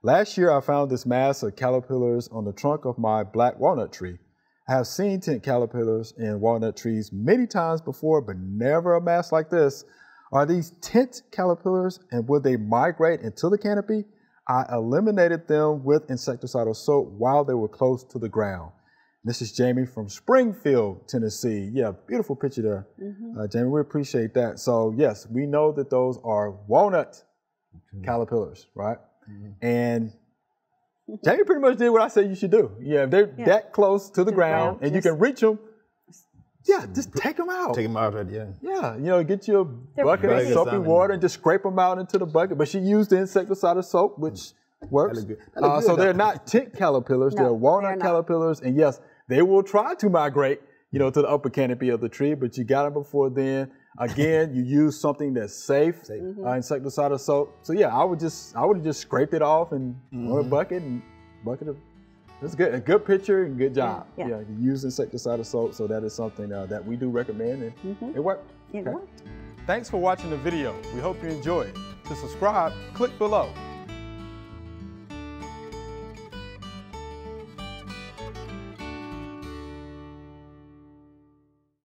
Last year, I found this mass of caterpillars on the trunk of my black walnut tree. I have seen tent caterpillars in walnut trees many times before, but never a mass like this. Are these tent caterpillars, and will they migrate into the canopy? I eliminated them with insecticidal soap while they were close to the ground. This is Jamie from Springfield, Tennessee. Yeah, beautiful picture there. Jamie, we appreciate that. So yes, we know that those are walnut caterpillars, right? And Jamie pretty much did what I said you should do. Yeah, if they're that close to the ground and you can reach them, just take them out. Take them out, Yeah, you know, get you a bucket of soapy water and just scrape them out into the bucket. But she used the insecticidal soap, which works. So they're not tent caterpillars, they're walnut caterpillars. And yes, they will try to migrate, you know, to the upper canopy of the tree, but you got them before then. Again, you use something that's safe, insecticidal soap. So yeah, I would have just scraped it off and on a bucket of. That's good. A good picture and good job. Yeah, you use insecticidal soap, so that is something that we do recommend, and it worked. It worked. Thanks for watching the video. We hope you enjoyed. To subscribe, click below.